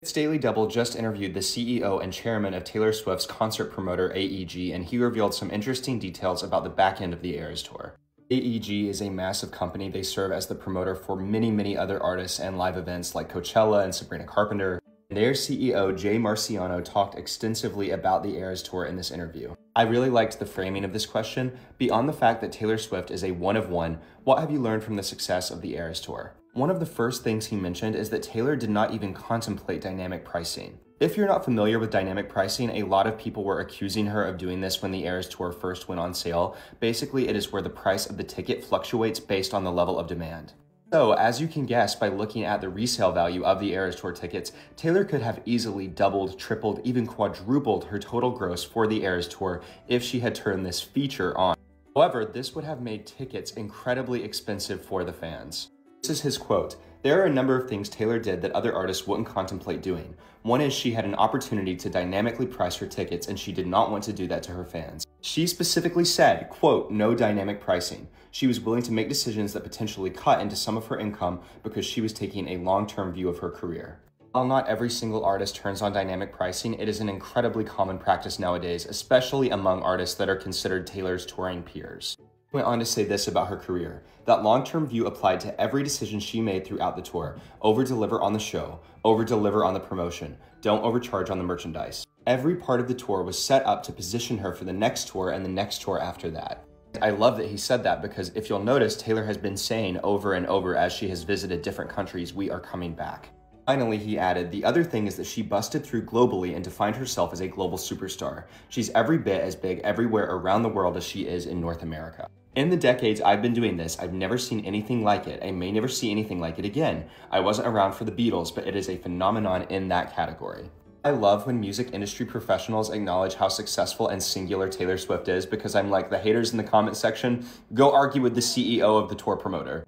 Daily Double just interviewed the CEO and chairman of Taylor Swift's concert promoter AEG, and he revealed some interesting details about the back end of the Eras Tour. AEG is a massive company. They serve as the promoter for many other artists and live events like Coachella and Sabrina Carpenter. Their CEO, Jay Marciano, talked extensively about the Eras Tour in this interview. I really liked the framing of this question. Beyond the fact that Taylor Swift is a one of one, what have you learned from the success of the Eras Tour? One of the first things he mentioned is that Taylor did not even contemplate dynamic pricing. If you're not familiar with dynamic pricing, a lot of people were accusing her of doing this when the Eras Tour first went on sale. Basically, it is where the price of the ticket fluctuates based on the level of demand. So, as you can guess by looking at the resale value of the Eras Tour tickets, Taylor could have easily doubled, tripled, even quadrupled her total gross for the Eras Tour if she had turned this feature on. However, this would have made tickets incredibly expensive for the fans. This is his quote: "There are a number of things Taylor did that other artists wouldn't contemplate doing. One is she had an opportunity to dynamically price her tickets, and she did not want to do that to her fans. She specifically said, quote, no dynamic pricing. She was willing to make decisions that potentially cut into some of her income because she was taking a long-term view of her career." While not every single artist turns on dynamic pricing, it is an incredibly common practice nowadays, especially among artists that are considered Taylor's touring peers. She went on to say this about her career: that long-term view applied to every decision she made throughout the tour. Over-deliver on the show, over-deliver on the promotion, don't overcharge on the merchandise. Every part of the tour was set up to position her for the next tour and the next tour after that. I love that he said that, because if you'll notice, Taylor has been saying over and over as she has visited different countries, we are coming back. Finally, he added, the other thing is that she busted through globally and defined herself as a global superstar. She's every bit as big everywhere around the world as she is in North America. In the decades I've been doing this, I've never seen anything like it. I may never see anything like it again. I wasn't around for the Beatles, but it is a phenomenon in that category. I love when music industry professionals acknowledge how successful and singular Taylor Swift is, because I'm like, the haters in the comment section, go argue with the CEO of the tour promoter.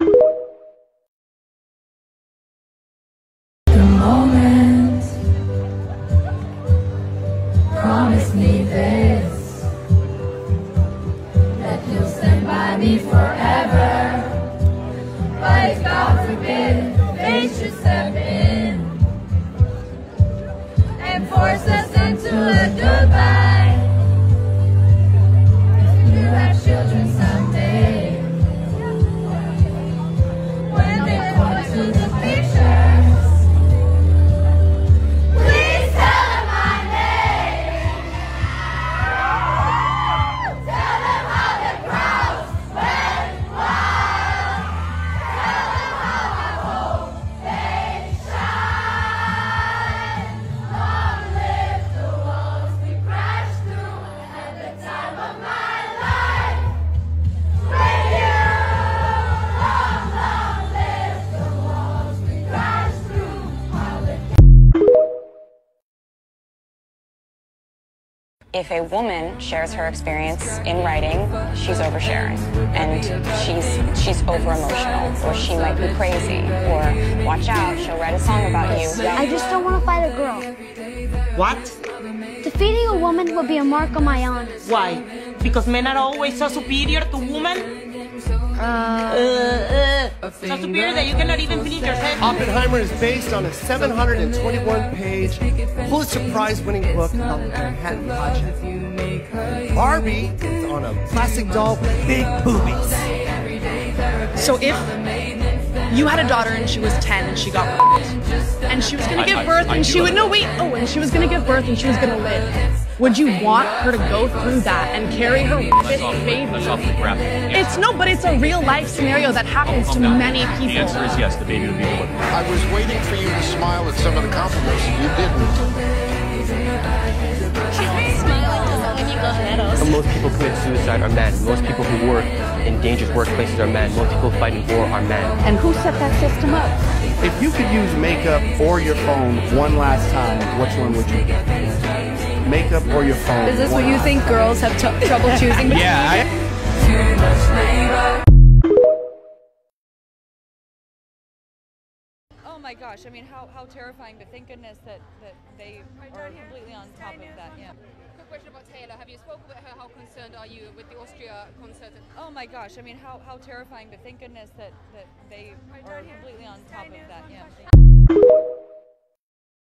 The moment, promise me this, that you'll stand by me forever. But if God forbid they should step in and force us into a goodbye, you have children someday. When they point to the pictures, please tell them my name. Tell them how the crowds went wild. Tell them how I hope they shine. Long live the walls we crashed through at the time of my life. With you, long live the walls we crashed through. While the If a woman shares her experience in writing, she's oversharing, and she's over-emotional, or she might be crazy, or watch out, she'll write a song about you. I just don't want to fight a girl. What? Defeating a woman would be a mark on my honor. Why? Because men are always so superior to women? So superior that you cannot even finish your sentence. Oppenheimer is based on a 721-page Pulitzer Prize-winning book about the Manhattan Project. Barbie is on a plastic doll with big boobies. So if you had a daughter and she was 10 and she got raped, and she was going to give birth and she would, and she was going to give birth and she was going to live, would you want her to go through that and carry her baby? But it's a real life scenario that happens to many people. The answer is yes, the baby would be delivered. I was waiting for you to smile at some of the compliments. You didn't. Most people commit suicide are men. Most people who work in dangerous workplaces are men. Most people fight in war are men. And who set that system up? If you could use makeup or your phone one last time, which one would you get? Makeup or your phone? Is this what you think girls have trouble choosing? Yeah. Oh my gosh, I mean, how terrifying, but thank goodness that they are completely on top of that, yeah. Quick question about Taylor. Have you spoken with her? How concerned are you with the Austria concert? Oh my gosh, I mean, how terrifying, but thank goodness that they are completely on top of that, yeah.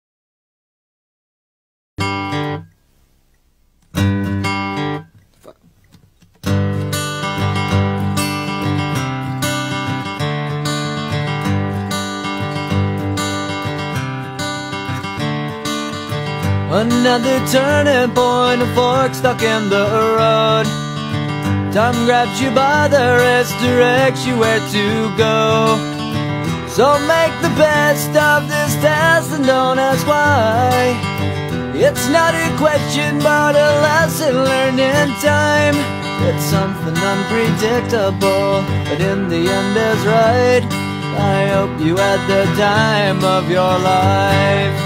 Another turning point, a fork stuck in the road. Time grabs you by the wrist, directs you where to go. So make the best of this test and don't ask why. It's not a question but a lesson learned in time. It's something unpredictable, but in the end is right. I hope you had the time of your life.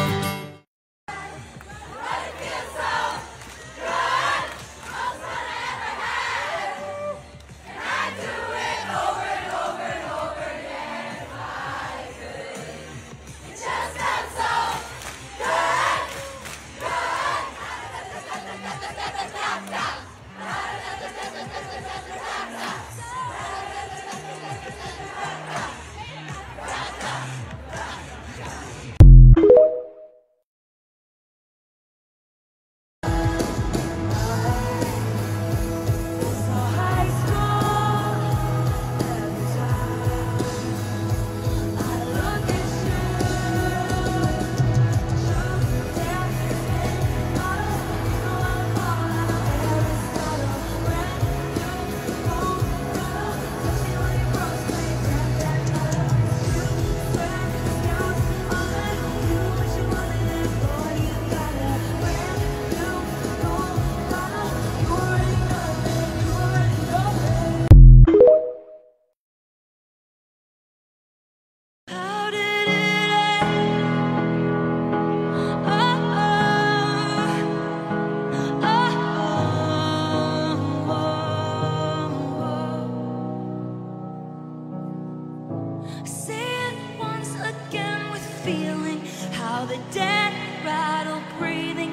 Feeling how the dead rattle, breathing.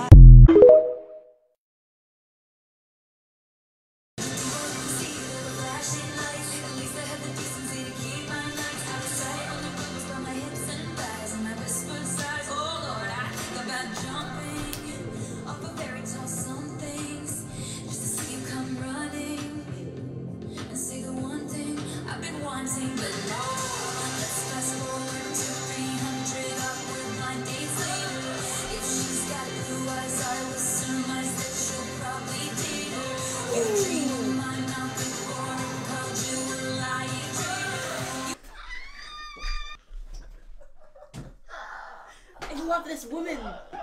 I love this woman.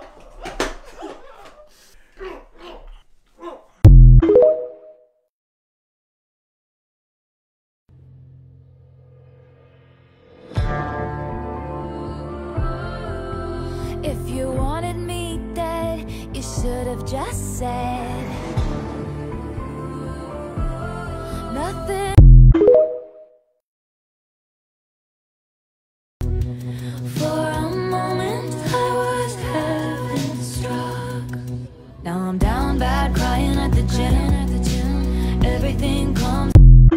If you wanted me dead, you should have just said nothing. For a moment I was heaven struck. Now I'm down bad, crying at the gym. Everything comes.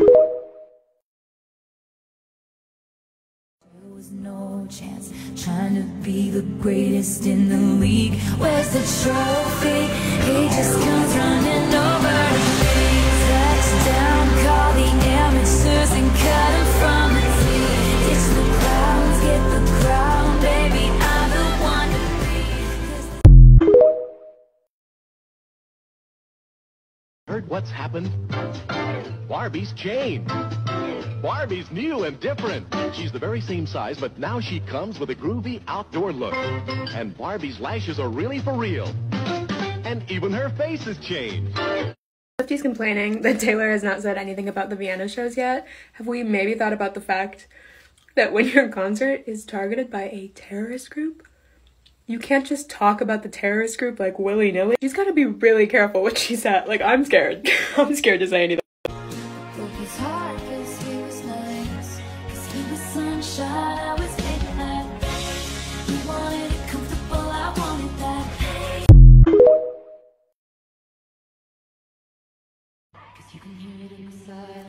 There was no chance trying to be the greatest in the league. Where's the trophy? He just comes running over to me. Touchdown, call the amateurs and cut him from the team. It's the crowds, get the crown, baby, I'm the one to be. Heard what's happened? Barbie's changed. Barbie's new and different. She's the very same size, but now she comes with a groovy outdoor look. And Barbie's lashes are really for real. And even her face has changed. Swifties complaining that Taylor has not said anything about the Vienna shows yet. Have we maybe thought about the fact that when your concert is targeted by a terrorist group, you can't just talk about the terrorist group like willy-nilly? She's gotta be really careful what she said. Like, I'm scared. I'm scared to say anything. I was getting that. He wanted it comfortable, I wanted that. Cause you can hear it inside.